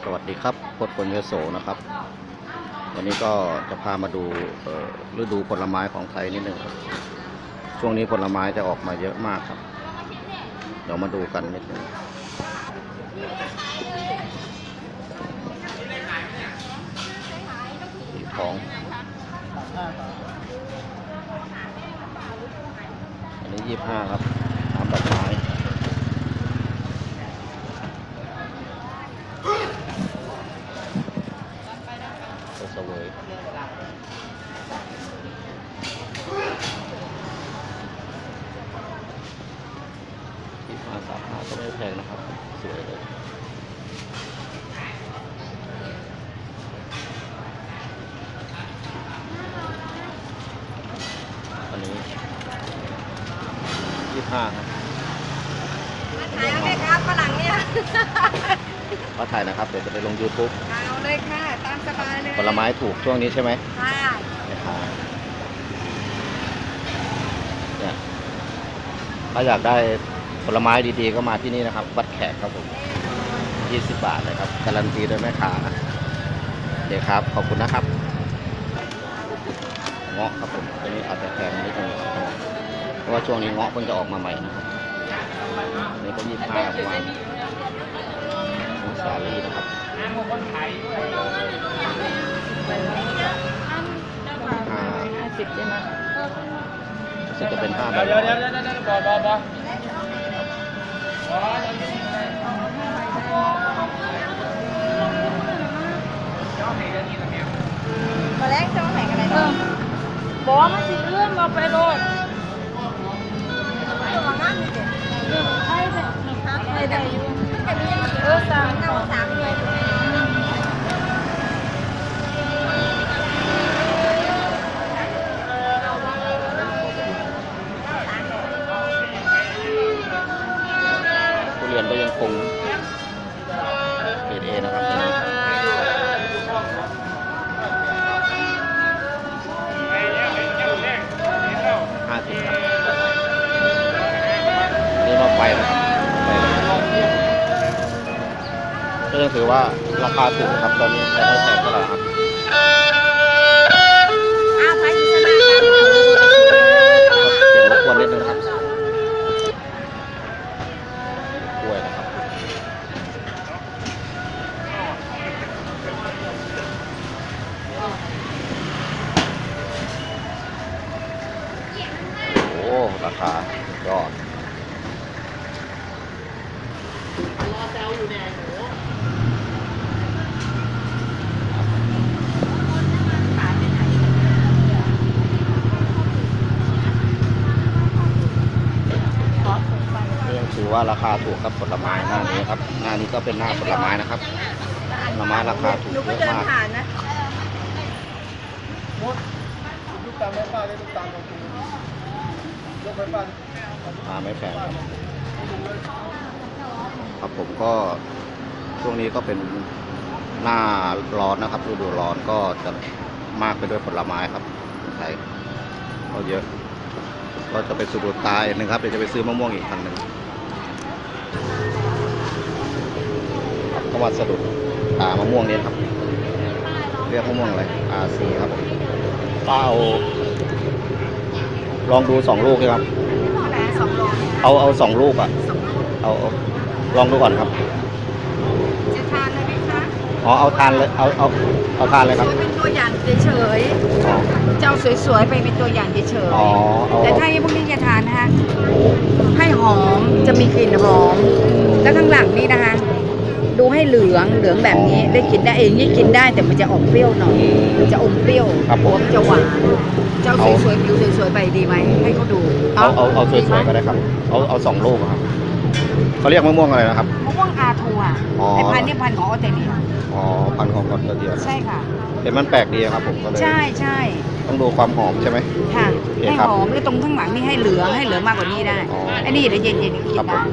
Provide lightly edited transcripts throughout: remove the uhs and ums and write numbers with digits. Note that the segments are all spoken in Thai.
สวัสดีครับพจน์ คนยโสนะครับวันนี้ก็จะพามาดูฤดูผลไม้ของไทยนิดนึงครับช่วงนี้ผลไม้จะออกมาเยอะมากครับเดี๋ยวมาดูกันนิดนึงสีทองอันนี้25ครับน้ำดอกไม้เสวย25 35ก็ไม่แพงนะครับสวยเลยอันนี้25ครับถ่ายเอาเลยครับฝรั่งเนี่ยก็ถ่ายนะครับเดี๋ยวจะไปลง YouTube เอาเลยค่ะตามสบายเลยผลไม้ถูกช่วงนี้ใช่ไหมค่ะเนี่ยถ้าอยากได้ผลไม้ดีๆก็มาที่นี่นะครับวัดแขกครับผม20 บาทเลยครับการันตีโดยแม่ค้าโอเคครับขอบคุณนะครับเงาะครับผมตัวนี้อาจจะแพงนิดนึงเพราะว่าช่วงนี้เงาะเพิ่งจะออกมาใหม่นะครับนี่ก็25ประมาณสาลี่นะครับ 50ใช่ไหมรู้สึกจะเป็น5 บาทมาแรกจะมาแข่งอะไรเนาะบอกมาสิเลื่อนมาไปโรดมางั้นนี่เด็กใช่เด็กใช่เด็กอยู่3เลยทุเรียนก็ยังคงเกรด A นะครับ50ครับนี่มาไฟนะครับก็ยังถือว่าราคาถูกครับตอนนี้แต่ไม่แพงเท่าไหร่ครับไปที่สนามเสียงรบกวนนิดนึงครับกล้วยนะครับโอ้ราคายอดถือว่าราคาถูกครับผลไม้หน้านี้ครับหน้านี้ก็เป็นหน้าผลไม้นะครับผลไม้ราคาถูกเยอะมากไม่แพงครับผมก็ช่วงนี้ก็เป็นหน้าร้อนนะครับฤดูร้อนก็จะมากไปด้วยผลไม้ครับไทยก็เยอะก็จะไปสะดุดตาอีกนึงครับเดี๋ยวจะไปซื้อมะม่วงอีกคันหนึ่งก็มาสะดุดตามะม่วงนี้ครับเรียกมะม่วงอะไรRCครับผมก็ลองดู2 ลูกครับเอา2 ลูกอ่ะเอาลองดูก่อนครับจะทานเลยไหมคะเอาทานเลยเอาทานเลยครับเป็นตัวอย่างเฉยๆเจ้าสวยๆไปเป็นตัวอย่างเฉยๆแต่ถ้าพวกนี้จะทานนะคะให้หอมจะมีกลิ่นหอมแล้วข้างหลังนี่นะคะดูให้เหลืองแบบนี้ได้กินได้เองนี่กินได้แต่มันจะออกเปรี้ยวหน่อยจะอมเปรี้ยวหัวมันจะหวานเจ้าสวยๆผิวสวยๆไปดีไหมให้เขาดูเอาสวยๆก็ได้ครับเอา2 ลูกครับเขาเรียกมะม่วงอะไรนะครับมะม่วงอาทัวไอพันธุ์นี่พันธุ์ของออสเตรเลียพันธุ์ของออสเตรเลียใช่ค่ะเห็นมันแปลกดีครับผมก็เลยใช่ต้องดูความหอมใช่ไหมค่ะให้หอมแล้วตรงข้างหลังนี่ให้เหลืองมากกว่านี้ได้อันนี้เดี๋ยวเย็นๆกินได้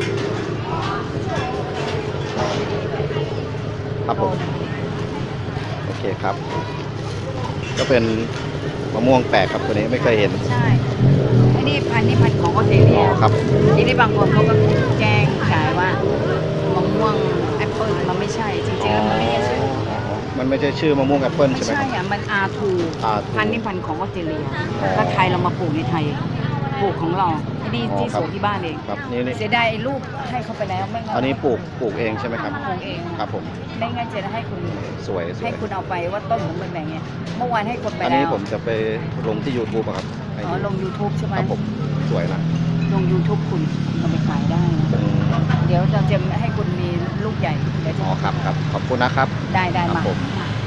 ครับผมโอเคครับก็เป็นมะม่วงแปลกครับตัวนี้ไม่เคยเห็นใช่อันนี้พันธุ์ของออสเตรเลียครับทีนี้บางคนเขาก็แจ้งขายว่ามะม่วงแอปเปิลมันไม่ใช่จริงๆแล้วมันไม่ใช่ชื่อมะม่วงแอปเปิ้ลไม่ใช่ไหมใช่อ่ะมันอาทู R2 พันธุ์นี่พันธุ์ของออสเตรเลียอ๋อถ้าไทยเรามาปลูกในไทยปลูกของเราที่อ๋อที่ครัสบวนที่บ้านเองครับนี่เสียดายไอ้ลูกให้เขาไปแล้วไม่งั้นอันนี้ปลูกเองใช่ไหมครับปลูกเองครับผมไม่งั้นจะให้คุณสวยให้คุณเอาไปว่าต้นของมันแบบเนี้ยเมื่อวานให้คนไปอันแล้นี้วผมจะไปลงที่ YouTube อะครับให้อ๋อดูลง YouTube ใช่ไหมครับผมสวยนะลง YouTube คุณเอาไปขายได้นะอืมเดี๋ยวเราจะให้คุณมีลูกใหญ่เดี๋ยวจะอ๋อครับครับขอบคุณนะครับได้ครัมาบผม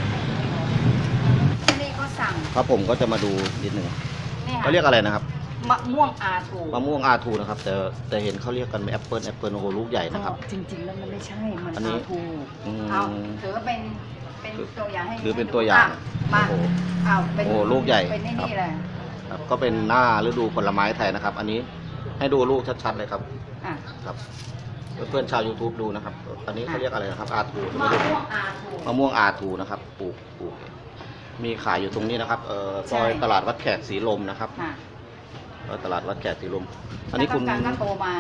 ที่นี่ก็สั่งครับผมก็จะมาดูนิดหนึ่งเนี่ยเขาเรียกอะไรนะครับมะม่วงอาทูมะม่วงR2นะครับแต่เห็นเขาเรียกกันแอปเปิลโอ้โหลูกใหญ่นะครับจริงๆแล้วมันไม่ใช่ มันอันนี้อาทูอืมเอาถือว่าเป็นตัวอย่างให้หรือเป็นตัวอย่างะมาโอ้โหเอาเป็นโอ้ลูกใหญ่เป็นไอ้ครับนี่แหละครับก็เป็นหน้าฤดูผลไม้ไทยนะครับ อันนี้ให้ดูลูกชัดๆเลยครับอ่ะครับเพื่อนๆชาว YouTube ดูนะครับ อันนี้เขาเรียกอะไรนะครับ R2 มะม่วงอาทูมะม่วง R2 นะครับปลูกมีขายอยู่ตรงนี้นะครับซอยใช่ตลาดวัดแขกศรีลมนะครับค่ะซอยตลาดวัดแขกศรีลมอันนี้คุณถ้าต้องการก็โทรมา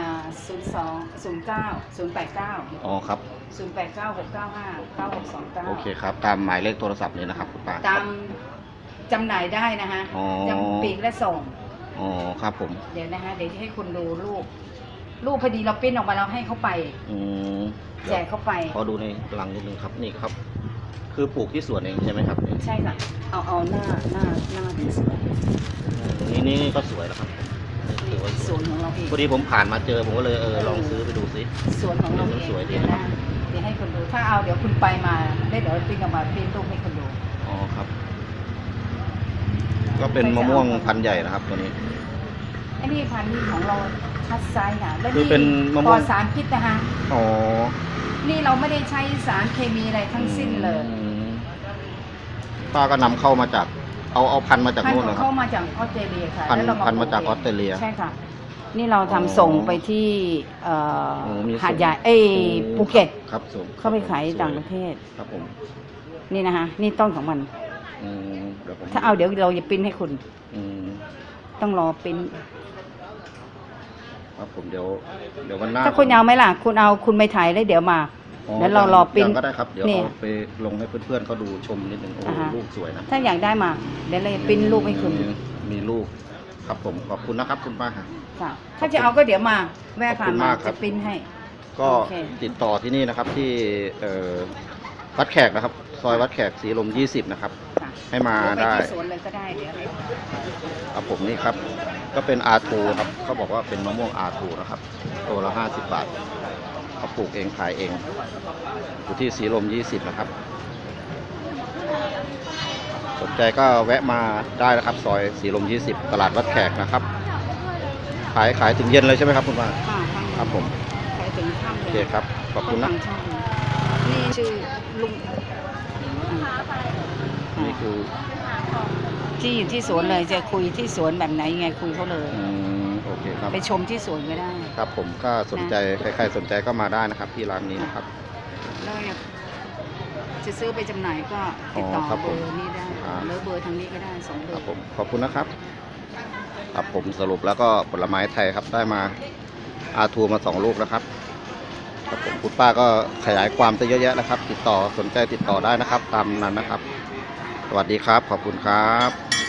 0209089 อ๋อครับ 0896959629 โอเคครับตามหมายเลขโทรศัพท์นี้นะครับคุณป้าตามจำหน่ายได้นะฮะอ๋อจำปีกและส่งอ๋อครับผมเดี๋ยวนะฮะเดี๋ยวจะให้คุณดูลูกพอดีเราปริ้นออกมาแล้วให้เขาไปอืมแจกเขาไปขอดูในหลังนิดนึงครับนี่ครับ คือปลูกที่สวนเองใช่ไหมครับนี่ใช่ค่ะ เอาหน้าดีสวยนี่ก็สวยแล้วครับนี่ถือว่าสวนของเราเองพอดีผมผ่านมาเจอผมก็เลยลองซื้อไปดูซิสวนของเราเองสวยดีเดี๋ยวนะครับนะเดี๋ยวให้คุณดู ถ้าเอาเดี๋ยวคุณไปมาได้เดี๋ยวปริ้นออกมาปริ้นรูปให้คุณดูอ๋อครับ ก็เป็นมะม่วงพันธุ์ใหญ่นะครับตัวนี้ไอ้นี่พันธุ์นี่ของเราคัดไซส์ค่ะแล้วคือนี่เป็นมะม่ปลวอง ดสารพิษนะคะอ๋อนี่เราไม่ได้ใช้สารเคมีอะไรทั้งสิ้นเลยอืมป้าก็นำเข้ามาจากเอาพันธุ์มาจากพันนู่นธุ์นะครัเข้าบมาจากออสเตรเลียค่ะพันธุ์แล้วเราพันธุ์มาจากปอลูอสเตรเลียใช่ค่ะ นี่เราทำอ๋อส่งไปที่โอ้มีส่งหาดใหญ่ภูเก็ตครับส่งเข้าไปขายต่างประเทศครับผมนี่นะคะนี่ต้นของมันเดี๋ยวผมถ้าเอาเดี๋ยวเราจะปริ้นให้คุณอืมต้องรอปริ้นครับผมเดี๋ยววันหน้าถ้าคุณเอาไหมล่ะ คุณไปถ่ายแล้วเดี๋ยวมาอ๋อแล้วเรารอปริ้นยังก็ได้ครับเดี๋ยวเนี่ยเอาไปลงให้เพื่อนๆเขาดูชมนิดนึงโอ้โหอ่าฮะลูกสวยนะถ้าอยากได้มา เดี๋ยวเราจะปริ้นรูปให้คุณมีลูกครับผมขอบคุณนะครับคุณป้าครับค่ะถ้าจะเอาก็เดี๋ยวมาแวะขอบผ่าคุนณมามากครับจะปริ้นให้ก็โอเคติดต่อที่นี่นะครับที่วัดแขกนะครับ ซอยวัดแขกศรีลม20นะครับค่ะให้มาหรือไปได้ที่สวนเลยก็ได้เดี๋ยวให้ครับผมนี่ครับ ก็เป็น R2 ครับเขาบอกว่าเป็นมะม่วง R2 นะครับตัวละ50 บาทเขาปลูกเองขายเองอยู่ที่ศรีลม20นะครับ สนใจก็แวะมาได้นะครับ ซอยศรีลม20ตลาดวัดแขกนะครับขายถึงเย็นเลยใช่ไหมครับคุณป้าค่ะครับผมใครถึงค่ำโอเลยเคครับขอบคุณนะทางช่องนี่ชื่อลุงนี่คือที่อยู่ที่สวนเลยจะคุยที่สวนแบบไหนยังไงคุยเขาเลยโอเคครับไปชมที่สวนก็ได้ครับผมก็สนใจใครๆสนใจก็มาได้นะครับ ที่ร้านนี้นะครับแล้วจะซื้อไปจำหน่ายก็ติดต่อครับเบผอมร์นี้ได้ครับหรือเบอร์ทางนี้ก็ได้สองเบอครับร์ผมขอบคุณนะครับครับผมสรุปแล้วก็ผลไม้ไทยครับได้มาR2มา2 ลูกนะครับครับผมคุณป้าก็ขยายความซะเยอะแยะนะครับ ติดต่อสนใจติดต่อได้นะครับ ตามนั้นนะครับ สวัสดีครับ ขอบคุณครับ